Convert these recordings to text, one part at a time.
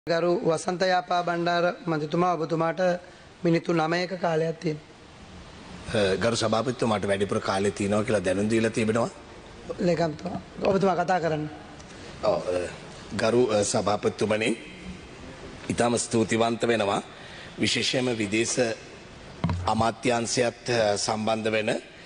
ගරු වසන්ත යාපා බණ්ඩාර මන්ත්‍රීතුමා ඔබතුමාට මිනිත්තු 9ක කාලයක් තියෙනවා. ගරු සභාපතිතුමාට වැඩිපුර කාලය තියෙනවා කියලා දැනුම් දීලා තිබෙනවා. ලේකම්තුමා ඔබතුමා කතා කරන්න. ගරු සභාපතිතුමනි ඊටම ස්තුතිවන්ත වෙනවා. විශේෂයෙන්ම විදේශ අමාත්‍යාංශයත් සම්බන්ධ වෙන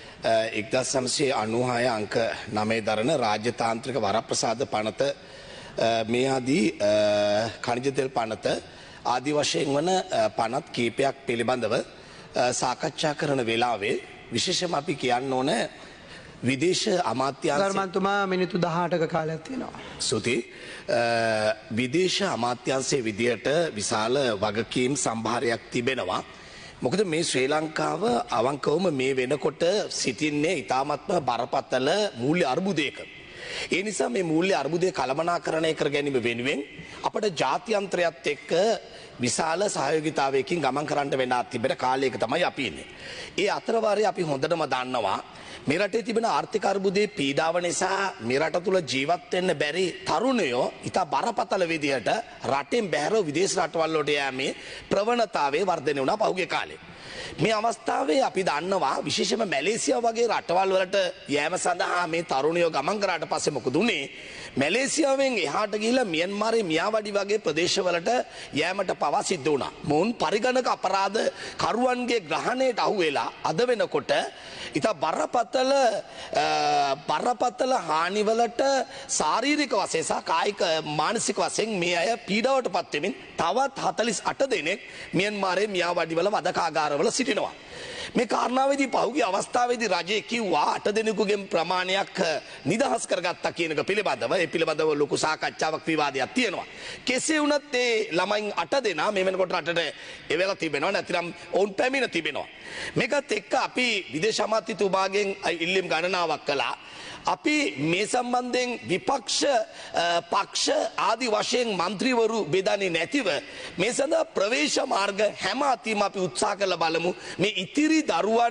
1996 අංක 9 දරන රාජ්‍යතාන්ත්‍රික වරප්‍රසාද පනත මේ ආදී khනිජ තෙල් පනත ආදි වශයෙන් වන පනත් කීපයක් පිළිබඳව සාකච්ඡා කරන වෙලාවේ විශේෂම අපි කියන්න ඕන විදේශ අමාත්‍යාංශ ගර්මන්තුමා මිනිත්තු 18ක කාලයක් තියෙනවා. සුති විදේශ අමාත්‍යාංශයේ විදියට විශාල වගකීම් සම්භාරයක් තිබෙනවා. මොකද මේ ශ්‍රී ලංකාව අවංකවම මේ වෙනකොට සිටින්නේ ඉතාමත්ම බරපතල මූල්‍ය අර්බුදයක. ඒ නිසා මේ මූල්‍ය අර්බුදය කළමනාකරණය කර ගැනීම වෙනුවෙන් අපට ජාත්‍යන්තරයත් එක්ක විශාල සහයෝගිතාවයකින් ගමන් කරන්න වෙන තිබෙන කාලයක තමයි අපි ඉන්නේ. ඒ අතරවාරයේ අපි හොඳටම දන්නවා මේ රටේ තිබෙන ආර්ථික අර්බුදයේ පීඩාව නිසා මේ රට තුල ජීවත් වෙන්න බැරි තරුණයෝ ඉතා බරපතල විදිහට රටෙන් බැහැරව විදේශ රටවල් වලට යෑමේ ප්‍රවණතාවය වර්ධනය වුණා පහුගිය කාලේ. මේ අවස්ථාවේ අපි දන්නවා විශේෂයෙන්ම මැලේසියාව වගේ රටවල් වලට යෑම සඳහා මේ තරුණයෝ ගමන් කරාට පස්සේ මොකද උනේ? මැලේසියාවෙන් එහාට ගිහිල්ලා මියන්මාරේ මියාවඩි වගේ ප්‍රදේශවලට යෑමට පවා සිද්ධ වුණා. මොවුන් පරිගණක අපරාධ කරුවන්ගේ ග්‍රහණයට අහු වෙලා අද වෙනකොට ඉතා බරපතල හානිවලට ශාරීරික වශයෙන් සහ කායික මානසික වශයෙන් මේ අය පීඩාවට පත් වෙමින් තවත් 48 දෙනෙක් මියන්මාරේ මියාවඩිවල වදකාගාරවල සිටිනවා. මේ කාරණාවේදී පහුගිය අවස්ථාවේදී රජය කිව්වා 8 දෙනෙකුගේ ප්‍රමාණයක් නිදහස් කරගත්තා කියන එක පිළිබඳව ඒ පිළිබඳව ලොකු සාකච්ඡාවක් විවාදයක් තියෙනවා. කෙසේ වුණත් ඒ ළමයින් 8 දෙනා මේ වෙනකොට රටට එවෙලා තිබෙනවා නැතිනම් ඔවුන් පැමිණ තිබෙනවා. මේකත් එක්ක අපි විදේශ අමාත්‍යතුමාගෙන් ඉල්ලීම් ගණනාවක් කළා. අපි මේ සම්බන්ධයෙන් විපක්ෂ පක්ෂ ආදි වශයෙන් മന്ത്രിවරු බෙදන්නේ නැතිව මේ සඳහා ප්‍රවේශ මාර්ග හැම අතිම අපි උත්සාහ කරලා බලමු මේ ඉතිරි දරුවන්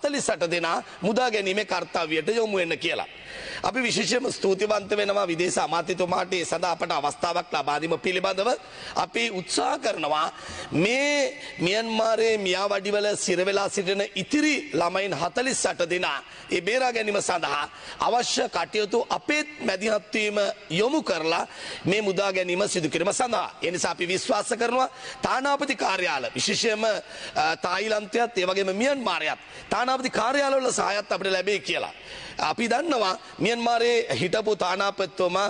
48 දෙනා මුදා ගැනීමේ කාර්යයට යොමු වෙන්න කියලා. අපි විශේෂයෙන්ම ස්තුතිවන්ත වෙනවා විදේශ අමාත්‍යතුමාට ඒ සඳහා අපට අවස්ථාවක් ලබා දීම පිළිබඳව අපි උත්සාහ කරනවා මේ මියන්මාරේ මියාවඩිවල සිර වෙලා සිටින ඉතිරි ළමයින් 48 දෙනා ඒ බේරා ගැනීම සඳහා අවශ්‍ය කටයුතු අපේ මැදිහත් වීම යොමු කරලා මේ මුදා ගැනීම සිදු කිරීම සඳහා ඒ නිසා අපි විශ්වාස කරනවා තානාපති කාර්යාල විශේෂයෙන්ම තායිලන්තයත් ඒ වගේම මියන්මාරයත් තානාපති කාර්යාලවල සහායත් අපිට ලැබෙයි කියලා. අපි දන්නවා මියන්මාරේ හිටපු තානාපතිතුමා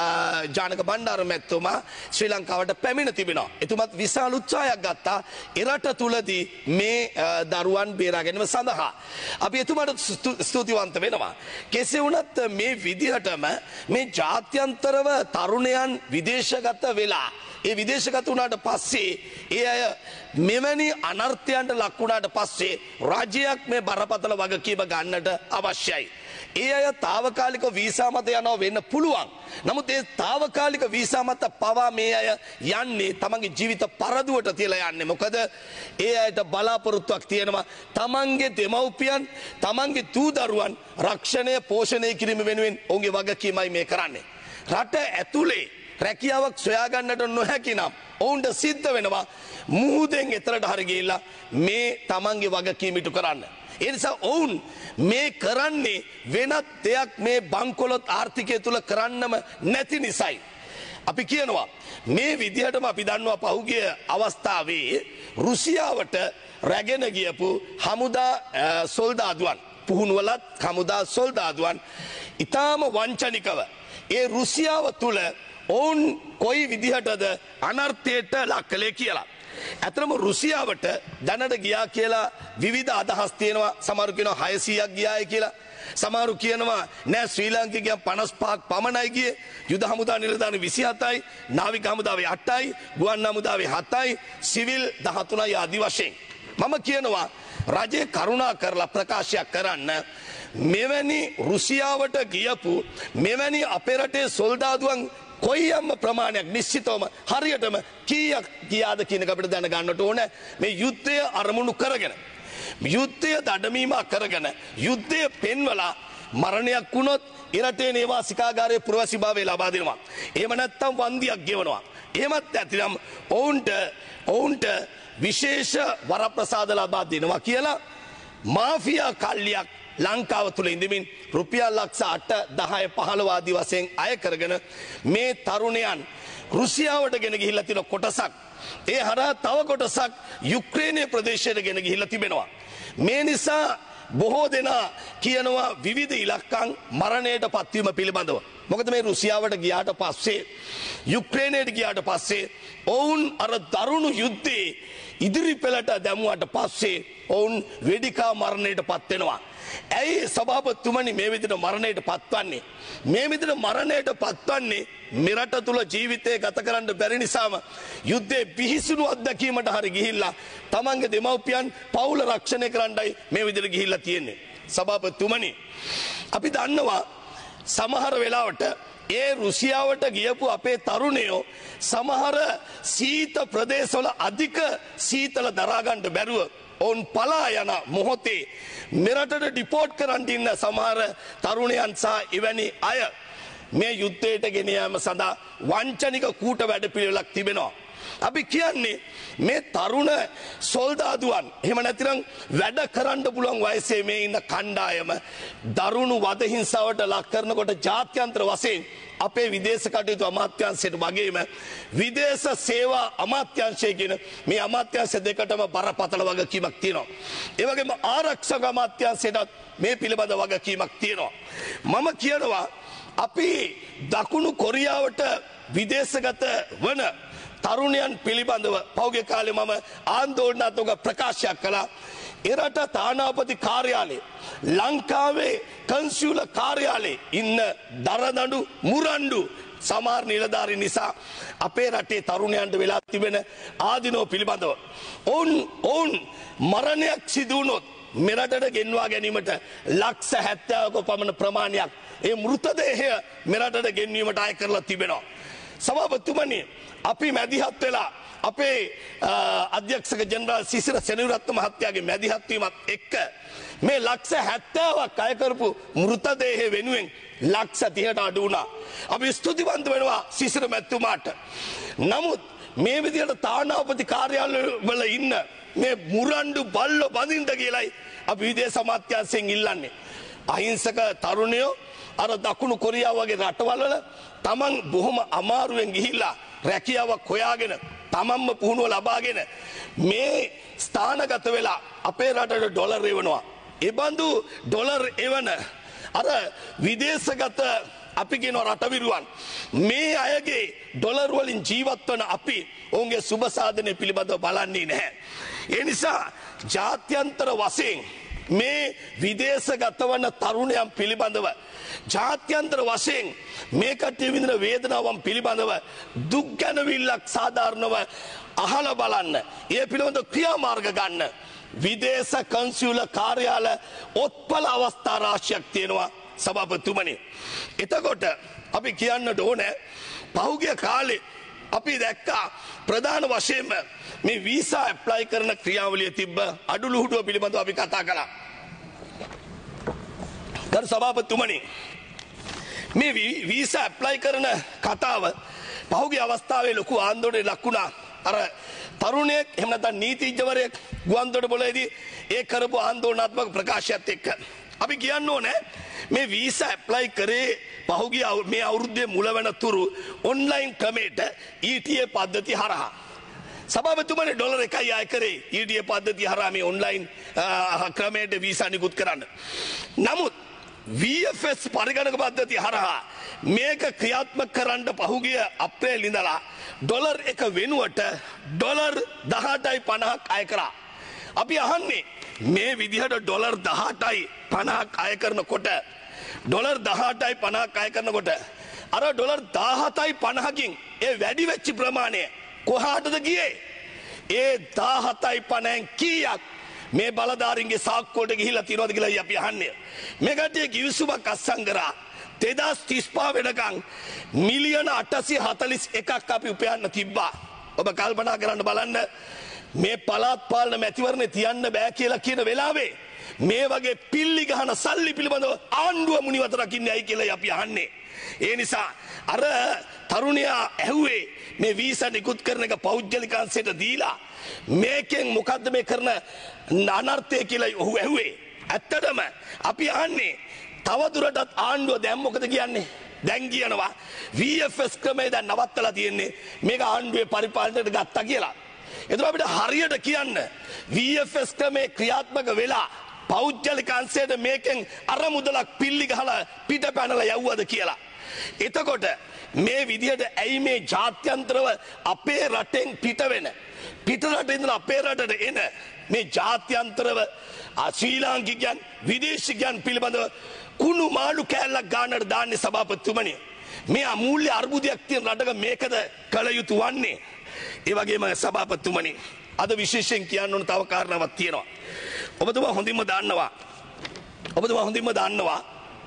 ජානක බණ්ඩාර මැතිතුමා ශ්‍රී ලංකාවට පැමිණ තිබෙනවා. එතුමත් විශාල උත්සාහයක් ගත්තා එරට තුලදී මේ දරුවන් බේරා ගැනීම සඳහා. අපි එතුමාට ස්තුතිවන්ත වෙනවා. කෙසේ වුණත් මේ විදිහටම මේ ජාත්‍යන්තරව තරුණයන් විදේශගත වෙලා ඒ විදේශගත වුණාට පස්සේ ඒ අය මෙවැනි අනර්ථයන්ට ලක් වුණාට පස්සේ රාජ්‍යයක් මේ බරපතල වගකීම ගන්නට අවශ්‍යයි. ඒ අය తాවකාලික වීසා මත යනවා වෙන්න පුළුවන්. නමුත් ඒ తాවකාලික වීසා මත පවා මේ අය යන්නේ තමන්ගේ ජීවිත පරදුවට තියලා යන්නේ. මොකද ඒ අයට බලාපොරොත්තුවක් තියෙනවා තමන්ගේ දෙමව්පියන් තමන්ගේ දූ දරුවන් රක්ෂණය පෝෂණය කිරීම වෙනුවෙන් ඔවුන්ගේ වගකීමයි මේ කරන්නේ. රට ඇතුලේ රැකියාවක් සොයාගන්නට නොහැකි නම් ඔවුන්ට සිද්ධ වෙනවා මුහුදෙන් එතරට හරි ගිහිල්ලා මේ තමන්ගේ වගකීම ඉටු කරන්න. ඒ නිසා ඔවුන් මේ කරන්නේ වෙනත් දෙයක් මේ බංකොලොත් ආර්ථිකය තුල කරන්නම නැති නිසායි. අපි කියනවා මේ විදිහටම අපි දන්නවා පහුගිය අවස්ථාවේ රුසියාවට රැගෙන ගියපු හමුදා සොල්දාදුවන් පුහුණුවලත් හමුදා සොල්දාදුවන් ඊටාම වංචනිකව ඒ රුසියාව තුල ඔවුන් කොයි විදිහටද අනර්ථයට ලක් කළේ කියලා. ඇත්තම රුසියාවට දැනට ගියා කියලා විවිධ අදහස් තියෙනවා. සමහරු කියනවා 600ක් ගියායි කියලා. සමහරු කියනවා නෑ ශ්‍රී ලාංකිකයන් 55ක් පමණයි ගියේ. යුද හමුදා නිලධාරි 27යි, නාවික හමුදාවේ 8යි, ගුවන් හමුදාවේ 7යි, සිවිල් 13යි ආදි වශයෙන්. මම කියනවා රජේ කරුණා කරලා ප්‍රකාශයක් කරන්න මෙවැනි රුසියාවට ගියපු මෙවැනි අපේ රටේ සොල්දාදුවන් කොයියම් ප්‍රමාණයක් නිශ්චිතවම හරියටම කීයක් ගියාද කියන එක අපිට දැනගන්නට ඕනේ. මේ යුද්ධය අරමුණු කරගෙන යුද්ධය දඩමීමක් කරගෙන යුද්ධය පෙන්වලා මරණයක් වුණොත් එරටේ නේවාසිකාගාරයේ පුරවැසිභාවය ලබා දෙනවා. එහෙම නැත්නම් වන්දියක් ගෙවනවා. එහෙමත් නැතිනම් ඔවුන්ට විශේෂ වරප්‍රසාද ලබා දෙනවා කියලා මාෆියා කල්ලියක් ලංකාව තුළ ඉඳමින් රුපියල් ලක්ෂ 8 10 15 ආදී වශයෙන් අය කරගෙන මේ තරුණයන් රුසියාවට ගෙන ගිහිල්ලා තියෙන කොටසක් ඒ හරහා තව කොටසක් යුක්‍රේනයේ ප්‍රදේශයට ගෙන ගිහිල්ලා තිබෙනවා. මේ නිසා බොහෝ දෙනා කියනවා විවිධ ඉලක්කම් මරණයට පත්වීම පිළිබඳව. මොකද මේ රුසියාවට ගියාට පස්සේ යුක්‍රේනයට ගියාට පස්සේ ඔවුන් අර දරුණු යුද්ධේ ඉදිරි පෙළට දැමුවට පස්සේ ඔවුන් වෙඩිකා මරණයට පත් වෙනවා. ඇයි සභාපතිතුමනි මේ විදිහට මරණයට පත්වන්නේ? මේ විදිහට මරණයට පත්වන්නේ මෙරට තුල ජීවිතය ගත කරන්න බැරි නිසාම යුද්ධේ පිහිසුණු අත්දැකීමට හරි ගිහිල්ලා තමන්ගේ දෙමව්පියන් පවුල රක්ෂණය කරන්නයි මේ විදිහට ගිහිල්ලා තියෙන්නේ. සභාපතිතුමනි අපි දන්නවා සමහර වෙලාවට ඒ රුසියාවට ගියපු අපේ තරුණයෝ සමහර සීත ප්‍රදේශවල අධික සීතල දරා ගන්න බැරුව ඔවුන් පලා යන මොහොතේ මෙරටට ඩිපෝට් කරන්න ඉන්න සමහර තරුණයන් සහ එවැනි අය මේ යුද්ධයට ගෙන යාම සඳහා වංචනික කූට වැඩපිළිවෙලක් තිබෙනවා. අපි කියන්නේ මේ තරුණ සොල්දාදුවන් එහෙම නැතිනම් වැඩ කරන්න පුළුවන් වයසේ මේ ඉන්න කණ්ඩායම දරුණු වද හිංසාවට ලක් කරනකොට ජාත්‍යන්තර වශයෙන් අපේ විදේශ කටයුතු අමාත්‍යාංශයට වගේම විදේශ සේවා අමාත්‍යාංශය කියන මේ අමාත්‍යාංශ දෙකටම බරපතල වගකීමක් තියෙනවා. ඒ වගේම ආරක්ෂක අමාත්‍යාංශයටත් මේ පිළිබඳ වගකීමක් තියෙනවා. මම කියනවා අපි දකුණු කොරියාවට විදේශගත වන තරුණයන් පිළිබඳව පෞගේ කාලේ මම ආන්දෝලනාත්මක ප්‍රකාශයක් කළා. එරට තානාපති කාර්යාලයේ ලංකාවේ කන්සියුල කාර්යාලයේ ඉන්න දරදඬු මුරණ්ඩු සමහර නිලධාරීන් නිසා අපේ රටේ තරුණයන්ට වෙලා තිබෙන ආධිනව පිළිබඳව ඔවුන් මරණයක් සිදු වුණොත් මෙරටට ගෙන්වා ගැනීමට ලක්ෂ 70ක පමණ ප්‍රමාණයක් ඒ මෘතදේහය මෙරටට ගෙන්වීමට අය කරලා තිබෙනවා. සභාපතිතුමනි අපි මැදිහත් වෙලා අපේ අධ්‍යක්ෂක ජනරාල් සිසිර සෙනවිරත්න මහත්තයාගේ මැදිහත් වීමත් එක්ක මේ ලක්ෂ 70ක් අය කරපු මෘතදේහ වෙනුවෙන් ලක්ෂ 30ට අඩු වුණා. අපි ස්තුතිවන්ත වෙනවා සිසිර මැතිතුමාට. නමුත් මේ විදිහට තානාපති කාර්යාලවල ඉන්න මේ මුරණ්ඩු බල්ලෝ බඳින්න කියලයි අපි විදේශ අමාත්‍යාංශයෙන් ඉල්ලන්නේ. අහිංසක තරුණයෝ අර දකුණු කොරියාව වගේ රටවල තමන් බොහොම අමාරුවෙන් ගිහිල්ලා රැකියාවක් හොයාගෙන තමන්ම පුහුණුව ලබාගෙන මේ ස්ථානගත වෙලා අපේ රටට ඩොලර් එවනවා. ඒ බඳු ඩොලර් එවන අර විදේශගත අපි කියන රටවිරුවන් මේ අයගේ ඩොලර් වලින් ජීවත් වන අපි ඔවුන්ගේ සුබ සාධනය පිළිබඳව බලන්නේ නැහැ. ඒ නිසා ජාත්‍යන්තර වශයෙන් මේ විදේශගත වන තරුණයන් පිළිබඳව ජාත්‍යන්තර වශයෙන් මේ කට්ටිය විඳින වේදනාවන් පිළිබඳව දුක් ගැනවිල්ලක් සාධාරණව අහලා බලන්න. ඒ පිළිබඳව ක්‍රියාමාර්ග ගන්න. විදේශ කන්සියුල කාර්යාල ඔත්පල අවස්ථා රාශියක් තියෙනවා සභාපතිතුමනි. එතකොට අපි කියන්නට ඕනේ පහුගිය කාලේ අපි දැක්කා ප්‍රධාන වශයෙන්ම මේ වීසා ඇප්ලයි කරන ක්‍රියාවලිය තිබ්බ අඩුලුහුඩුව පිළිබඳව අපි කතා කළා. ගරු සභාපතිතුමනි මේ වීසා ඇප්ලයි කරන කතාව පහුගිය අවස්ථාවේ ලොකු ආන්දෝලනයක් ලක් වුණා. අර තරුණයෙක් එහෙම නැත්නම් නීතිඥවරයෙක් ගුවන්තොටුපළේදී ඒ කරපු ආන්දෝලනාත්මක ප්‍රකාශයත් එක්ක අපි කියන්න ඕනේ මේ වීසා ඇප්ලයි කරේ පහුගිය මේ අවුරුද්දේ මුල වෙන තුරු ඔන්ලයින් ක්‍රමයට ETA පද්ධතිය හරහා. සභාපතිතුමනි ඩොලර් 1යි අය කරේ ETA පද්ධතිය හරහා මේ ඔන්ලයින් ක්‍රමයට වීසා නිකුත් කරන්න. නමුත් VFS පරිගණක පද්ධතිය හරහා මේක ක්‍රියාත්මක කරන්න පහුගිය අප්‍රේල් ඉඳලා ඩොලර් 1 වෙනුවට ඩොලර් 18.50ක් අය කරා. අපි අහන්නේ මේ විදිහට ඩොලර් 18.50ක් අය කරනකොට ඩොලර් 18.50ක් අය කරනකොට අර ඩොලර් 17.50කින් ඒ වැඩි වෙච්ච ප්‍රමාණය කොහාටද ගියේ? ඒ 17.50න් කීයක් මේ බලධාරීන්ගේ සාක්කුවට ගිහිල්ලා තියෙනවද කියලා අපි අහන්නේ. මේ කට්ටිය කිවිසුමක් අත්සන් කරා 2035 වෙනකන් මිලියන 841ක් අපි උපයන්න තිබ්බා. ඔබ කල්පනා කරන්න බලන්න මේ පළාත් පාලන මැතිවරණේ තියන්න බෑ කියලා කියන වෙලාවේ මේ වගේ පිල්ලි ගහන සල්ලි පිළිබඳව ආණ්ඩුව මුනිවත රකින්නේ ඇයි කියලා අපි අහන්නේ. ඒ නිසා අර තරුණයා ඇහුවේ මේ වීසා නිකුත් කරන එක පෞද්ගලික අංශයට දීලා මේකෙන් මොකද්ද මේ කරන අනර්ථය කියලා ඔහු ඇහුවේ. ඇත්තටම අපි අහන්නේ තවදුරටත් ආණ්ඩුව දැන් මොකද කියන්නේ? දැන් කියනවා VFS ක්‍රමය දැන් නවත්තලා තියෙන්නේ මේක ආණ්ඩුවේ පරිපාලනයට ගත්තා කියලා. එතකොට අපිට හරියට කියන්න VFS ක්‍රමේ ක්‍රියාත්මක වෙලා පෞද්ගලික අංශයට මේකෙන් අර මුදලක් පිල්ලි ගහලා පිට පැනලා යවුවද කියලා. එතකොට මේ විදිහට ඇයි මේ ජාත්‍යන්තරව අපේ රටෙන් පිට වෙන පිට රටේ ඉඳලා අපේ රටට එන මේ ජාත්‍යන්තරව ශ්‍රී ලාංකිකයන් විදේශිකයන් පිළිබඳව කුණු මාළු කෑල්ලක් ගන්නට දාන්නේ සභාපතිතුමනි. මේ අමූල්‍ය අර්බුදයක් තියෙන රටක මේකද කළ යුතු වන්නේ. ඒ වගේම සභාපතිතුමනි අද විශේෂයෙන් කියන්න ඕන තව කාරණාවක් තියෙනවා. ඔබතුමා හොඳින්ම දන්නවා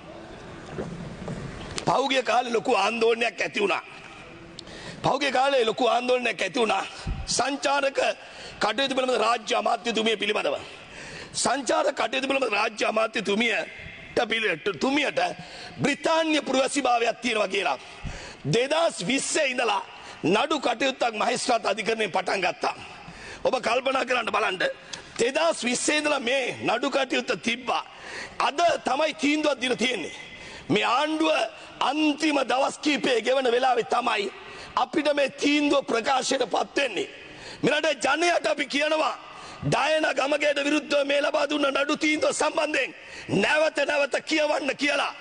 පෞගේ කාලේ ලොකු ආందోලනයක් ඇති වුණා. පෞගේ කාලේ ලොකු ආందోලනයක් ඇති වුණා සංචාරක කටයුතු පිළිබඳ රාජ්‍ය අමාත්‍යතුමිය පිළිබඳව. සංචාරක කටයුතු පිළිබඳ රාජ්‍ය අමාත්‍යතුමියට බ්‍රිතාන්‍ය පුරවැසිභාවයක් තියෙනවා කියලා 2020 ඉඳලා නඩු කටයුත්තක් මහේස්ත්‍රාත් අධිකරණයෙන් පටන් ගත්තා. ඔබ කල්පනා කරන්න බලන්න 2020 ඉඳලා මේ නඩු කටයුත්ත තිබ්බා. අද තමයි තීන්දුවක් දීලා තියෙන්නේ. මේ ආණ්ඩුව අන්තිම දවස් කීපයේ ගෙවන වෙලාවේ තමයි අපිට මේ තීන්දුව ප්‍රකාශයට පත් වෙන්නේ. මෙරට ජනයාට අපි කියනවා ඩයන ගමගේට විරුද්ධව මේ ලබා දුන්න නඩු තීන්දුව සම්බන්ධයෙන් නැවත කියවන්න කියලා.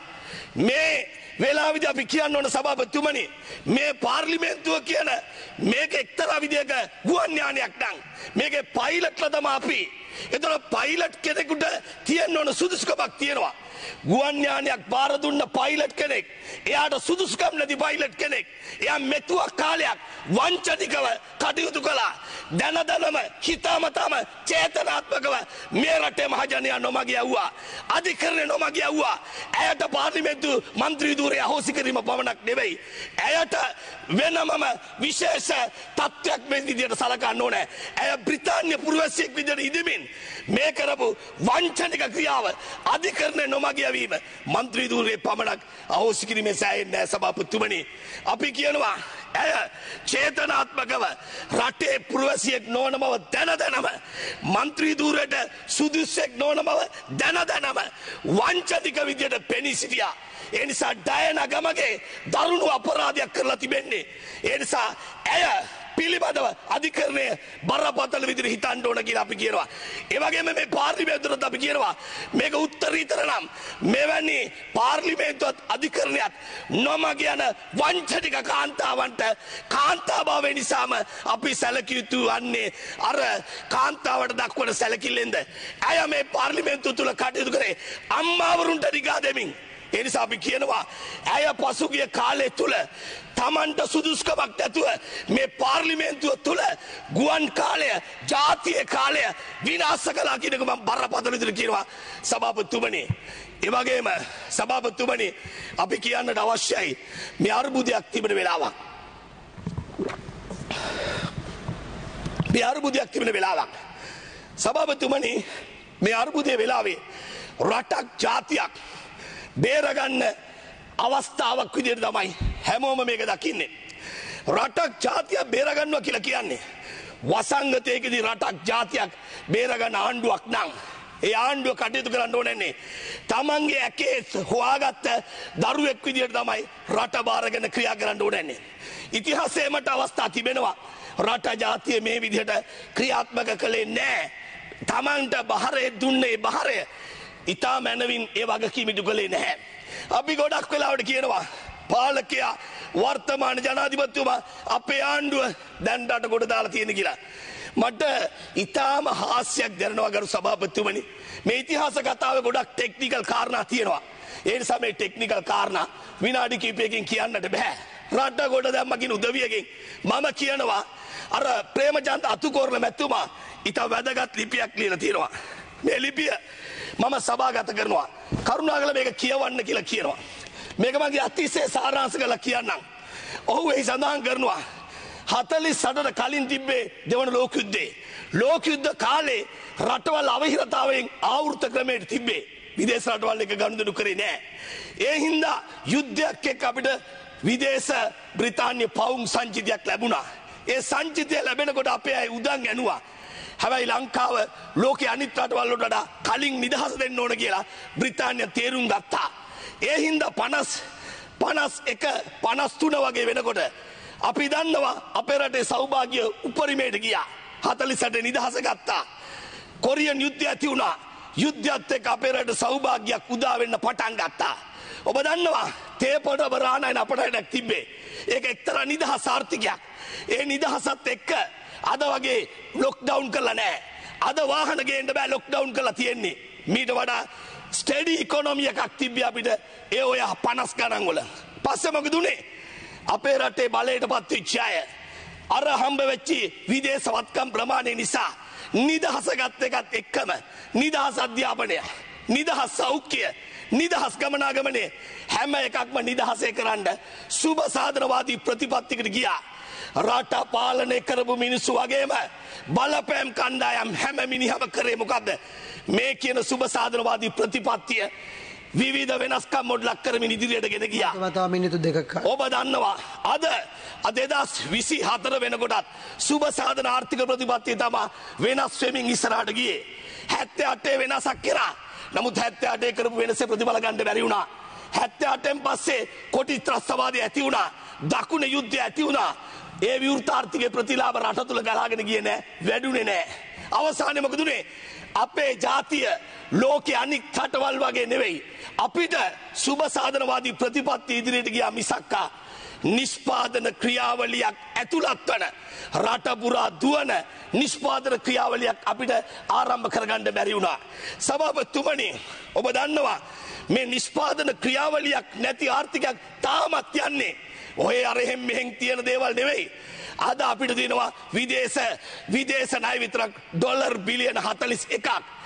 මේ වෙලාවේදී අපි කියන්න ඕන සභාපතිතුමනි මේ පාර්ලිමේන්තුව කියන මේක එක්තරා විදියක ගුවන් යානයක් නම් මේකේ පයිලට්ලා තමයි අපි. ඒතර පයිලට් කෙනෙකුට තියෙන්න ඕන සුදුසුකමක් තියෙනවා. ගුවන් යානයක් බාර දුන්න පයිලට් කෙනෙක් එයාට සුදුසුකම් නැති පයිලට් කෙනෙක් එයා මෙතුවක් කාලයක් වංචනිකව කටයුතු කළා. දැනදනම හිතාමතාම චේතනාත්මකව මේ රටේ මහජනයා නොමග යවුවා. අධිකරණය නොමග යවුවා. ඇයට පාර්ලිමේන්තු මන්ත්‍රී ධූරය අහෝසි කිරීම පමණක් නෙවෙයි. ඇයට වෙනමම විශේෂ තත්ත්වයක් මේ විදියට සලකන්න ඕනේ. ඇය බ්‍රිතාන්‍ය පුරවැසියෙක් විදියට ඉදමින් මේ කරපු වංචනික ක්‍රියාව අධිකරණය නොමග යවීම මන්ත්‍රී ධූරයේ පමණක් අහෝසි කිරීමේ සෑයෙන්නේ නැහැ සභාපතිතුමනි. අපි කියනවා ඇය චේතනාත්මකව රටේ පුරවැසියෙක් නොවන බව දැනදැනම මන්ත්‍රී ධූරයට සුදුස්සෙක් නොවන බව දැනදැනම වංචනික විදියට පෙනී සිටියා. ඒ නිසා ඩයන ගමගේ දරුණු අපරාධයක් කරලා තිබෙන්නේ. ඒ නිසා ඇය පිළිබඳව අධිකරණය බරපතල විදිහට හිතන්න ඕන කියලා අපි කියනවා. ඒ වගේම මේ පාර්ලිමේන්තුවට අපි කියනවා මේක උත්තරීතර නම් මෙවැනි පාර්ලිමේන්තුවත් අධිකරණයත් නොමග යන වංචනික කාන්තාවන්ට කාන්තාභාවය නිසාම අපි සැලකිය යුතු වන්නේ අර කාන්තාවට දක්වන සැලකිල්ලෙන්ද. ඇය මේ පාර්ලිමේන්තුව තුල කටයුතු කරේ අම්මාවරුන්ට නිගා දෙමින්. ඒ නිසා අපි කියනවා ඇය පසුගිය කාලය තුල තමන්ට සුදුසුකමක් නැතුව මේ පාර්ලිමේන්තුව තුල ගුවන් කාලය ජාතිය කාලය විනාශ කළා කියන එක මම බරපතල විදිහට කියනවා සභාපතිතුමනි. ඒ වගේම සභාපතිතුමනි අපි කියන්නට අවශ්‍යයි මේ අර්බුදයක් තිබෙන වෙලාවක්. සභාපතිතුමනි මේ අර්බුදයේ වෙලාවේ රටක් ජාතියක් බේරගන්න අවස්ථාවක් විදිහට තමයි හැමෝම මේක දකින්නේ. රටක් ජාතියක් බේරගන්නවා කියලා කියන්නේ වසංගතයකදී රටක් ජාතියක් බේරගන්න ආණ්ඩුවක් නම් ඒ ආණ්ඩුව කටයුතු කරන්න ඕනේ තමන්ගේ ඇකේ හොයාගත්ත දරුවෙක් විදිහට තමයි රට බාරගෙන ක්‍රියා කරන්න ඕනේ. ඉතිහාසයේ මට අවස්ථා තිබෙනවා රට ජාතිය මේ විදිහට ක්‍රියාත්මක කළේ නැහැ. තමන්ට බහරේ දුන්නේ බහරය ඉතා මැනවින් ඒ වගකීම ඉටු කළේ නැහැ. අපි ගොඩක් වෙලාවට කියනවා පාලකයා වර්තමාන ජනාධිපතිතුමා අපේ ආණ්ඩුව දැන් රට ගොඩ දාලා තියෙන කියලා. මට ඉතාම හාස්‍යයක් දැනෙනවා ගරු සභාපතිතුමනි. මේ ඉතිහාස කතාවේ ගොඩක් ටෙක්නිකල් කාරණා තියෙනවා. ඒ නිසා මේ ටෙක්නිකල් කාරණා විනාඩි කිහිපයකින් කියන්නට බෑ. රට ගොඩ දැම්මකින් උදවියකින් මම කියනවා අර ප්‍රේමචන්ද අතුකෝරළ මැතිතුමා ඉතා වැදගත් ලිපියක් ලියලා තියෙනවා. මේ ලිපිය මම සභාගත කරනවා. කරුණාකරලා මේක කියවන්න කියලා කියනවා. මේක මගේ අතිශය සාරාංශ කරලා කියන්නම්. ඔහු එහි සඳහන් කරනවා 48ට කලින් තිබ්බේ දෙවන ලෝක යුද්ධේ. ලෝක යුද්ධ කාලේ රටවල් අවහිරතාවයෙන් ආවෘත ක්‍රමයට තිබ්බේ. විදේශ රටවල් එක ගනුදෙනු කරේ නෑ. ඒ හින්දා යුද්ධයක් එක්ක අපිට විදේශ බ්‍රිතාන්‍ය පවුම් සංචිතයක් ලැබුණා. ඒ සංචිතය ලැබෙනකොට අපේ අය උදන් ඇනුවා. හැබැයි ලංකාව ලෝකේ අනිත් රටවල් වලට වඩා කලින් නිදහස දෙන්න ඕන කියලා බ්‍රිතාන්‍ය තේරුම් ගත්තා. ඒ හින්දා 51 53 වගේ වෙනකොට අපි දන්නවා අපේ රටේ සෞභාග්‍ය උපරිමයට ගියා. 48 නිදහස ගත්තා. කොරියන් යුද්ධය ඇති වුණා. යුද්ධයත් එක්ක අපේ රට සෞභාග්‍යයක් උදා වෙන්න පටන් ගත්තා. ඔබ දන්නවා තේපොඩ බරානයින අපට වැඩක් තිබ්බේ. ඒක එක්තරා නිදහස් ආර්ථිකයක්. ඒ නිදහසත් එක්ක අද වගේ ලොක්ඩවුන් කරලා නැහැ. අද වාහන ගේන්න බෑ ලොක්ඩවුන් කරලා තියෙන්නේ. මීට වඩා ස්ටඩි ඉකොනොමි එකක් තිබ්බේ අපිට ඒ ඔය 50 ගණන් වල. පස්සේ මොකද උනේ? අපේ රටේ බලයට පත් වෙච්ච අය අර හම්බ වෙච්ච විදේශ වත්කම් ප්‍රමාණය නිසා නිදහස ගත් එකත් එක්කම නිදහස් අධ්‍යාපනය, නිදහස් සෞඛ්‍ය, නිදහස් ගමනාගමනේ හැම එකක්ම නිදහසේ කරන්න සුබ සාධනවාදී ප්‍රතිපත්තියකට ගියා. රට පාලනය කරපු මිනිස්සු වගේම බලපෑම් කණ්ඩායම් හැම මිනිහම කරේ මොකද්ද? මේ කියන සුබ සාධනවාදී ප්‍රතිපත්තිය විවිධ වෙනස්කම් මොඩලක් කරමින් ඉදිරියට ගෙන ගියා. මිනිත්තු දෙකක්. ඔබ දන්නවා අද 2024 වෙනකොටත් සුබ සාධන ආර්ථික ප්‍රතිපත්තිය තමයි වෙනස් වෙමින් ඉස්සරහට ගියේ. 78 වෙනසක් කරා. නමුත් 78 කරපු වෙනසේ ප්‍රතිඵල ගන්න බැරි වුණා. 78න් පස්සේ කොටි ත්‍රස්තවාදය ඇති වුණා. දකුණ යුද්ධය ඇති වුණා. ඒ විවෘත ආර්ථිකයේ ප්‍රතිලාභ රට තුල ගලාගෙන ගියේ නෑ, වැඩුණේ නෑ. අවසානයේ මොකද උනේ? අපේ ජාතිය ලෝකේ අනික් රටවල් වගේ නෙවෙයි. අපිට සුබ සාධනවාදී ප්‍රතිපත්ති ඉදිරියට ගියා මිසක්කා නිෂ්පාදන ක්‍රියාවලියක් ඇතුළත් වන රට පුරා දුවන නිෂ්පාදන ක්‍රියාවලියක් අපිට ආරම්භ කරගන්න බැරි වුණා. සභාපතිතුමනි, ඔබ දන්නවා මේ නිෂ්පාදන ක්‍රියාවලියක් නැති ආර්ථිකයක් තාමත් යන්නේ ඔය අර එහෙම් මෙහෙන් තියෙන දේවල් නෙවෙයි. අද අපිට තියෙනවා විදේශ ණය විතරක් ඩොලර් බිලියන 41ක්.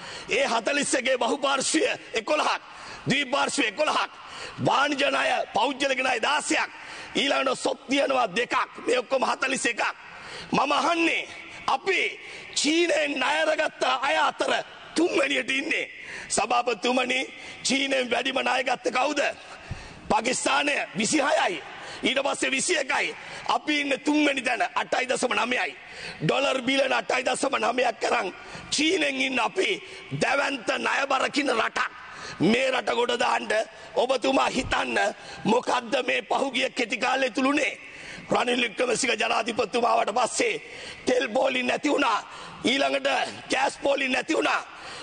ඒ 41ගේ බහුපාර්ශ්වීය 11ක්, ද්විපාර්ශ්වීය 11ක්, වාණිජ ණය පෞද්ගලික ණය 16ක්, ඊළඟට සොත් තියනවා 2ක්. මේ ඔක්කොම 41ක්. මම අහන්නේ අපි චීනෙන් ණය අරගත්ත අය අතර තුන්වෙනියට ඉන්නේ. සභාපතිතුමනි, චීනෙන් වැඩිම ණය ගත්තේ කවුද? පාකිස්තානය 26යි. ඊට පස්සේ 21යි. අපි ඉන්නේ තුන්වෙනි තැන 8.9යි. ඩොලර් බිලියන 8.9ක් කරන් චීනෙන් ඉන්න අපි දැවැන්ත ණයබරකින රටක්. මේ රට ගොඩ දාන්න ඔබතුමා හිතන්න මොකද්ද මේ පහුගිය කෙටි කාලේ තුලුනේ? රනිල් වික්‍රමසිංහ ජනාධිපතිතුමාට පස්සේ තෙල් පොලි නැති වුණා. ඊළඟට ගෑස් පොලි නැති වුණා.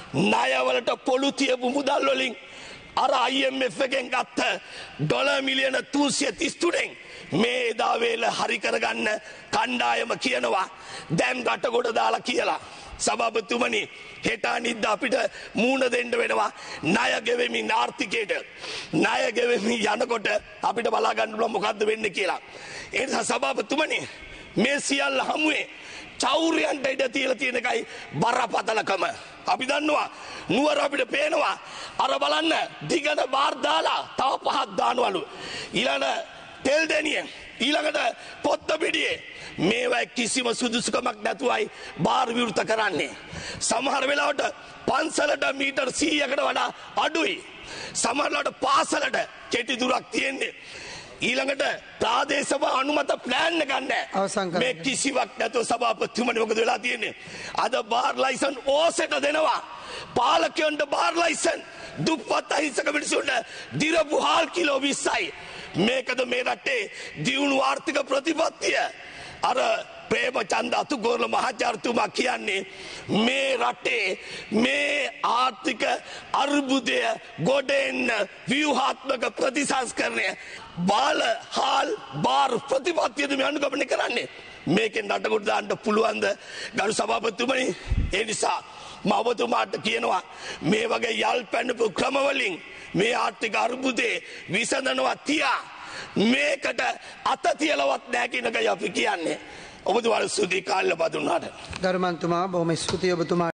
ණයවලට පොළු තියපු මුදල් වලින් අර IMF එකෙන් ගත්ත ඩොලර් මිලියන 333න් මේ එදා වේල හරි කරගන්න කණ්ඩායම කියනවා දැන් රට ගොඩ දාලා කියලා. සභාපතිතුමනි, හෙට අනිද්දා අපිට මූණ දෙන්න වෙනවා ණය ගෙවෙමින් ආර්ථිකයට. ණය ගෙවෙමින් යනකොට අපිට බලා ගන්න පුළුවන් මොකද්ද වෙන්නේ කියලා. ඒ නිසා සභාපතිතුමනි, මේ සියල්ල හමුවේ චෞර්යයන්ට ඉඩ තියලා තියෙන එකයි බරපතලකම. අපි දන්නවා නුවර අපිට පේනවා අර බලන්න දිගට බාර් දාලා තව 5ක් දානවලු. ඊළඟ තෙල් දෙනියෙන්, ඊළඟට පොත්ත පිටියේ මේවා කිසිම සුදුසුකමක් නැතුවයි බාර් විවෘත කරන්නේ. සමහර වෙලාවට පන්සලට මීටර් 100කට වඩා අඩුයි. සමහරවිට පාසලට කෙටි දුරක් තියෙන්නේ. ඊළඟට ප්‍රාදේශීය අනුමත ප්ලෑන් එකක් නැහැ. මේ කිසිවක් නැතුව සභාපතිතුමනි මොකද වෙලා තියෙන්නේ? අද බාර් ලයිසන් ඕසෙට දෙනවා. පාලකයන්ට බාර් ලයිසන් දුප්පත් අහිංසක මිනිසුන්ට දිරපු හාල් කිලෝ 20යි. මේකද මේ රටේ දියුණු ආර්ථික ප්‍රතිපත්තිය? අර ප්‍රේමචන්ද අතුගෝරල මහාචාර්යතුමා කියන්නේ මේ රටේ මේ ආර්ථික අර්බුදය ගොඩෙන්න ව්‍යුහාත්මක ප්‍රතිසංස්කරණය හාල් බාර් ප්‍රතිපත්තියද මේ අනුගමනය කරන්නේ. මේකෙන් රට ගොඩ දාන්න පුළුවන්ද ගරු සභාපතිතුමනි? ඒ නිසා මම ඔබතුමාට කියනවා මේ වගේ යල් පැනපු ක්‍රමවලින් මේ ආර්ථික අර්බුදේ විසඳනවා තියා මේකට අත තියලවත් නැහැ කියන එකයි අපි කියන්නේ. ඔබතුමාට ස්තුති කාලය බදුනාට. ගරුමන්තුමා බොහොම ස්තුතියි ඔබතුමා